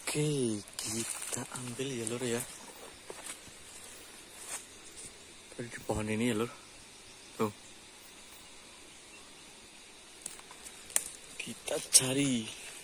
Oke, kita ambil ya lur ya. Di pohon ini ya lur. Tuh. Kita cari.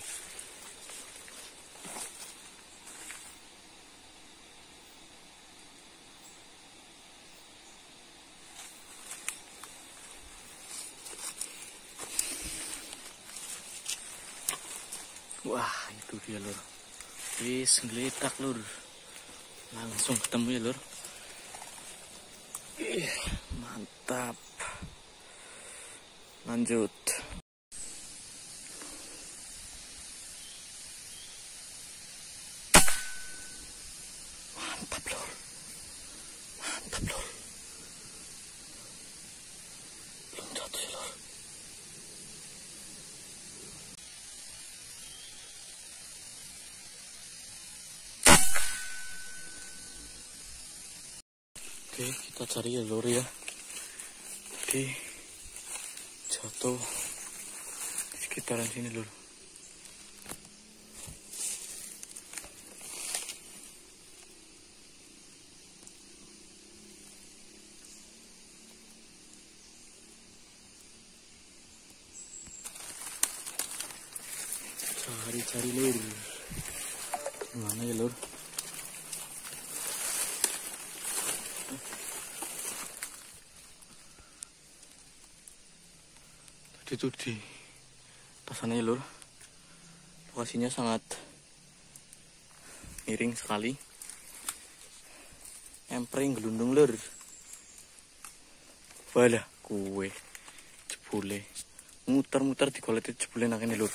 Wah, itu dia lur. Wis ngeletak lur. Langsung ketemu ya lur. Mantap. Lanjut. Mantap lur. Mantap lur. Belum jatuh ya lur. Oke, kita cari ya lur ya. Oke, jatuh di sekitaran sini lur. Cari lur. Mana ya lur? Itu di atas sana ya lur. Lokasinya sangat miring sekali. Empring gelundung lur. Walah kue jebule muter-muter di kolet jebule nang kene lur.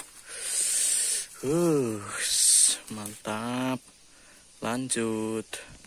Mantap. Lanjut.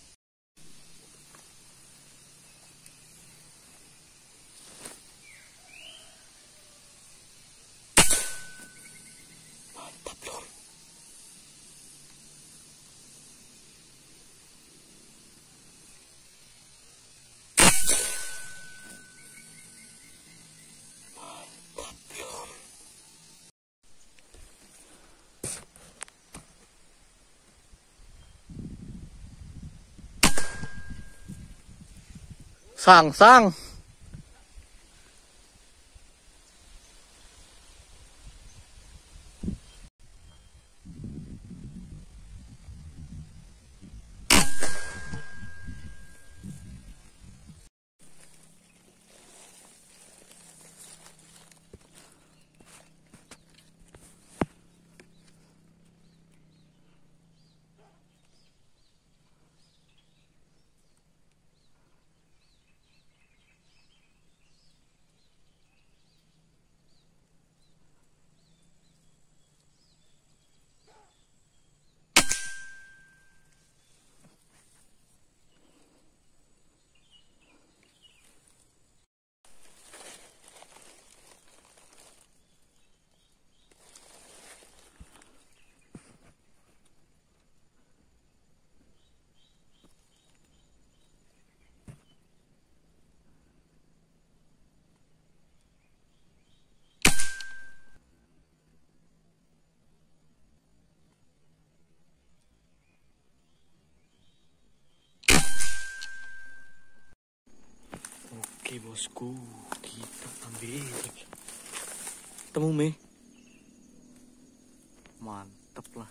Sang. Oke bosku, kita ambil. Temu me. Mantap lah.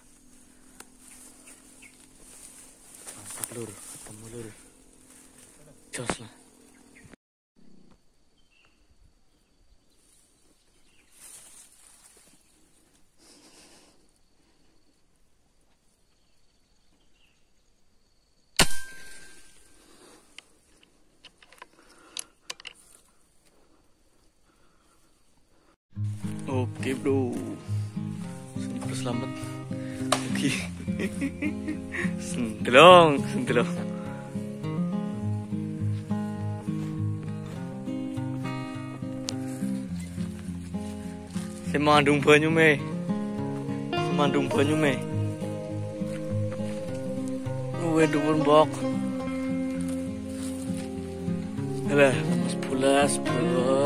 Mantap lur, ketemu lur. Jos lah. Oke bro, sini bro selamat. Oke. Sendelong. Semandung banyu me. Uwe dhuwur mbok. Alah, pulas bro.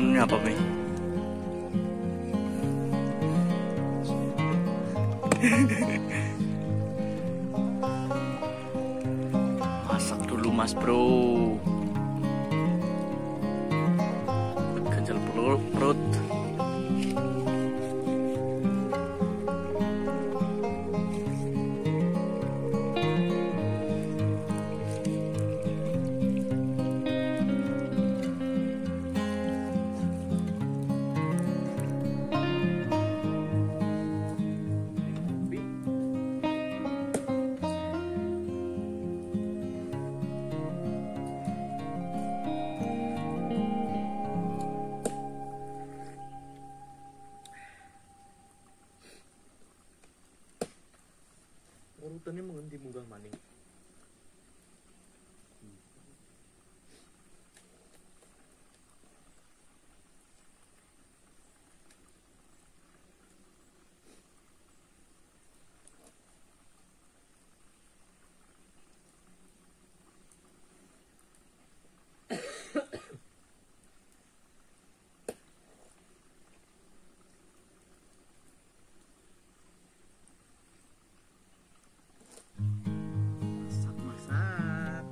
Ini apa, Mi? Masak dulu, Mas Bro. Ganjal perut. Urutannya mengendi munggah maning. Masak.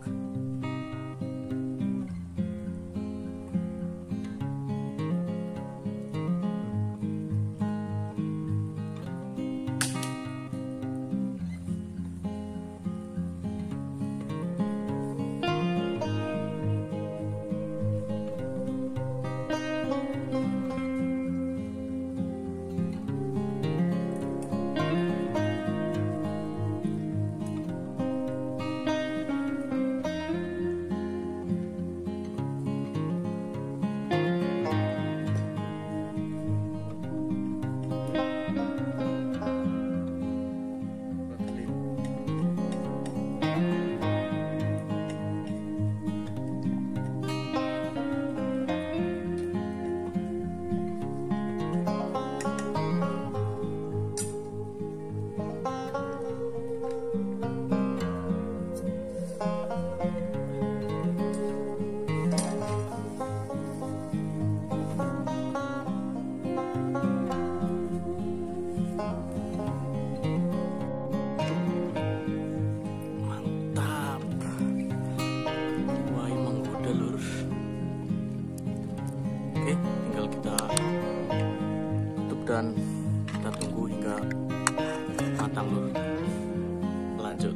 Dan kita tunggu hingga matang lur. Lanjut.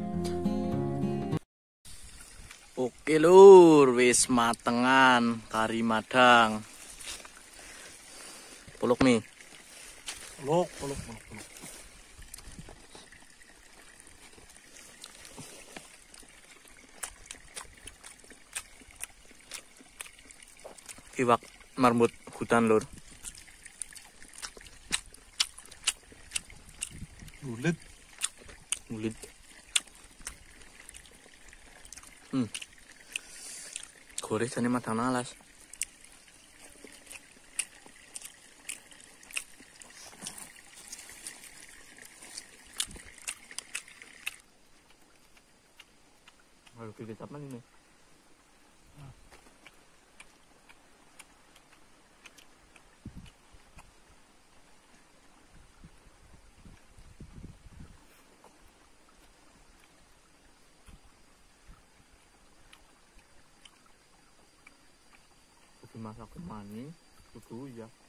Oke lur, wis matengan kari madang. Peluk nih. Peluk. Iwak marmut hutan lur. Ulit. Goreng jane matang alas. Harus kita apa ini? Masak kemani, itu ya.